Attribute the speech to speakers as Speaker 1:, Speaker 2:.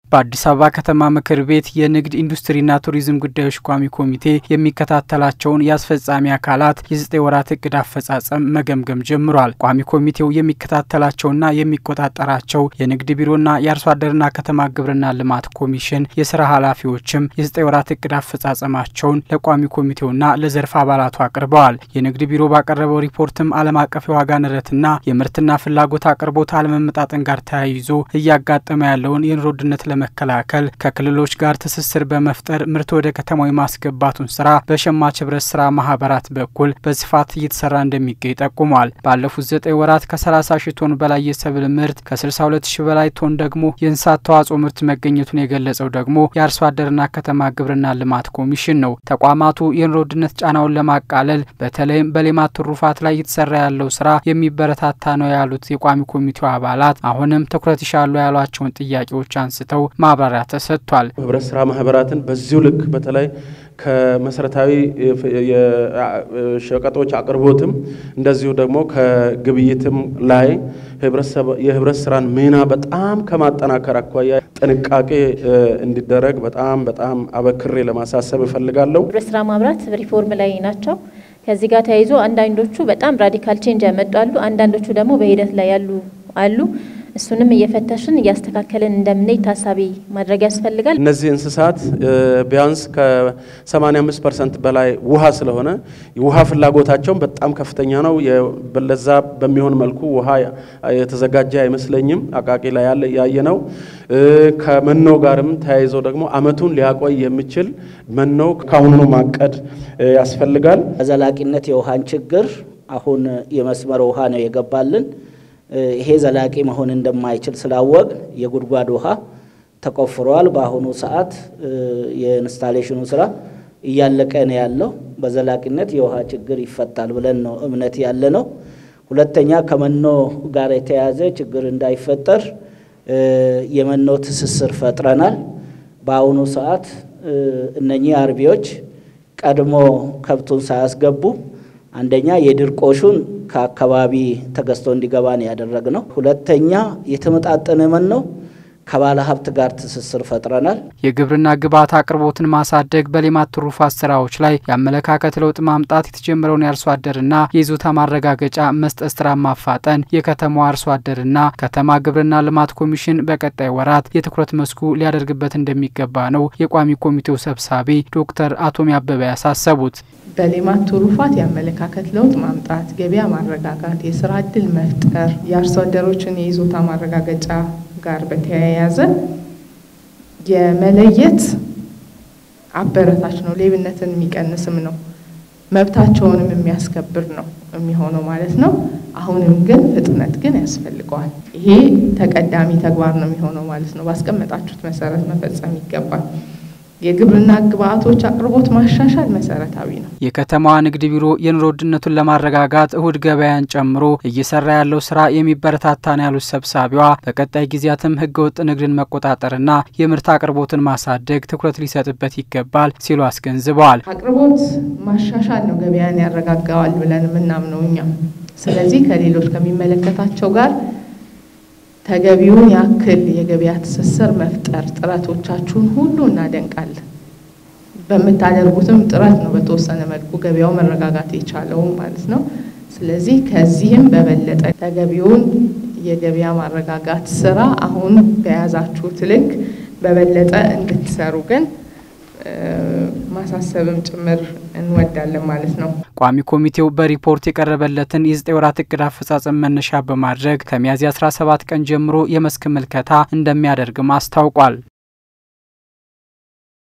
Speaker 1: በአዲስ አበባ ከተማ ምክር ቤት የንግድ ኢንዱስትሪና ቱሪዝም ጉዳዮች ቋሚ ኮሚቴ የሚከታተላቸውን ያስፈጻሚ አካላት የ9 ወራት እቅድ አፈጻጸም መገምገም ጀምሯል። ቋሚ ኮሚቴው የሚከታተላቸውና የሚቆጣጠራቸው የንግድ ቢሮና የአርሶ አደርና ከተማ ግብርና ልማት ኮሚሽን የሥራ ኃላፊዎችም የ9 ወራት እቅድ አፈጻጸማቸውን ለቋሚ ኮሚቴውና ለዘርፍ አባላቱ አቅርበዋል። የንግድ ቢሮ ባቀረበው ሪፖርትም ዓለም አቀፍ የዋጋ ንረትና የምርትና ፍላጎት አቅርቦት አለመመጣጠን ጋር ተያይዞ እያጋጠመ ያለውን የኑሮ ውድነት መከላከል ከክልሎች ጋር ትስስር በመፍጠር ምርት ወደ ከተማው ማስገባቱን ስራ በሸማች ህብረት ስራ ማህበራት በኩል በስፋት እየተሰራ እንደሚገኝ ጠቁሟል። ባለፉት 9 ወራት ከ30 ሺህ ቶን በላይ የሰብል ምርት ከ62 ሺህ በላይ ቶን ደግሞ የእንስሳት ተዋጽኦ ምርት መገኘቱን የገለጸው ደግሞ የአርሶ አደርና ከተማ ግብርና ልማት ኮሚሽን ነው። ተቋማቱ የኑሮ ውድነት ጫናውን ለማቃለል በተለይም በሌማት ትሩፋት ላይ እየተሰራ ያለው ስራ የሚበረታታ ነው ያሉት የቋሚ ኮሚቴው አባላት አሁንም ትኩረት ይሻሉ ያሏቸውን ጥያቄዎች አንስተው ማብራሪያ ተሰጥቷል።
Speaker 2: ህብረት ስራ ማህበራትን በዚሁ ልክ በተለይ ከመሰረታዊ የሸቀጦች አቅርቦትም እንደዚሁ ደግሞ ከግብይትም ላይ የህብረት ስራን ሚና በጣም ከማጠናከር አኳያ ጥንቃቄ እንዲደረግ በጣም አበክሬ ለማሳሰብ እፈልጋለሁ።
Speaker 3: ህብረት ስራ ማህበራት ሪፎርም ላይ ናቸው። ከዚህ ጋር ተያይዞ አንዳንዶቹ በጣም ራዲካል ቼንጅ ያመጣሉ፣ አንዳንዶቹ ደግሞ በሂደት ላይ ያሉ እሱንም እየፈተሽን እያስተካከለን እንደምንይ ታሳቢ ማድረግ ያስፈልጋል።
Speaker 2: እነዚህ እንስሳት ቢያንስ ከ85% በላይ ውሃ ስለሆነ የውሃ ፍላጎታቸው በጣም ከፍተኛ ነው። በለዛ በሚሆን መልኩ ውሃ የተዘጋጀ አይመስለኝም። አቃቂ ላይ ያየነው ከመኖ ጋርም ተያይዞ ደግሞ አመቱን ሊያቆይ የሚችል መኖ ካሁኑ ማቀድ ያስፈልጋል።
Speaker 4: ዘላቂነት የውሃን ችግር አሁን የመስመር ውሃ ነው የገባልን። ይሄ ዘላቂ መሆን እንደማይችል ስላወቅ የጉድጓድ ውሃ ተቆፍሯል። በአሁኑ ሰዓት የኢንስታሌሽኑ ስራ እያለቀ ነው ያለው። በዘላቂነት የውሃ ችግር ይፈታል ብለን ነው እምነት ያለነው። ሁለተኛ ከመኖ ጋር የተያዘ ችግር እንዳይፈጠር የመኖ ትስስር ፈጥረናል። በአሁኑ ሰዓት እነኚህ አርቢዎች ቀድሞ ከብቱን ሳያስገቡ አንደኛ የድርቆሹን ከአካባቢ ተገዝቶ እንዲገባ ነው ያደረግነው። ሁለተኛ የተመጣጠነ መኖ ከባለ ሀብት ጋር ትስስር ፈጥረናል።
Speaker 1: የግብርና ግብዓት አቅርቦትን ማሳደግ በሌማት ትሩፋት ስራዎች ላይ ያመለካከት ለውጥ ማምጣት የተጀመረውን የአርሶ አደርና የይዞታ ማረጋገጫ መስጠት ስራ ማፋጠን የከተማው አርሶ አደርና ከተማ ግብርና ልማት ኮሚሽን በቀጣይ ወራት የትኩረት መስኩ ሊያደርግበት እንደሚገባ ነው የቋሚ ኮሚቴው ሰብሳቢ ዶክተር አቶሚ አበበ ያሳሰቡት።
Speaker 5: በሌማት ትሩፋት ያመለካከት ለውጥ ማምጣት፣ ገበያ ማረጋጋት፣ የስራ ዕድል መፍጠር፣ የአርሶ አደሮችን የይዞታ ማረጋገጫ ጋር በተያያዘ የመለየት አበረታች ነው። ሌብነትን የሚቀንስም ነው፣ መብታቸውንም የሚያስከብር ነው የሚሆነው ማለት ነው። አሁንም ግን ፍጥነት ግን ያስፈልገዋል። ይሄ ተቀዳሚ ተግባር ነው የሚሆነው ማለት ነው። ባስቀመጣችሁት መሰረት መፈጸም ይገባል። የግብርና ግብዓቶች አቅርቦት ማሻሻል መሰረታዊ ነው።
Speaker 1: የከተማዋ ንግድ ቢሮ የኑሮ ውድነቱን ለማረጋጋት እሁድ ገበያን ጨምሮ እየሰራ ያለው ስራ የሚበረታታ ነው ያሉት ሰብሳቢዋ በቀጣይ ጊዜያትም ህገወጥ ንግድን መቆጣጠርና የምርት አቅርቦትን ማሳደግ ትኩረት ሊሰጥበት ይገባል ሲሉ አስገንዝበዋል።
Speaker 5: አቅርቦት ማሻሻል ነው ገበያን ያረጋጋዋል ብለን ምናምነው እኛ። ስለዚህ ከሌሎች ከሚመለከታቸው ጋር ተገቢውን ያክል የገበያ ትስስር መፍጠር ጥረቶቻችሁን ሁሉ እናደንቃለን። በመታደርጉትም ጥረት ነው በተወሰነ መልኩ ገበያው መረጋጋት የቻለው ማለት ነው። ስለዚህ ከዚህም በበለጠ ተገቢውን የገበያ ማረጋጋት ስራ አሁን በያዛችሁት ልክ በበለጠ እንድትሰሩ ግን ማሳሰብም ጭምር እንወዳለን ማለት ነው።
Speaker 1: ቋሚ ኮሚቴው በሪፖርት የቀረበለትን የ9 ወራት እቅድ አፈጻጸም መነሻ በማድረግ ከሚያዝያ 17 ቀን ጀምሮ የመስክ ምልከታ እንደሚያደርግም አስታውቋል።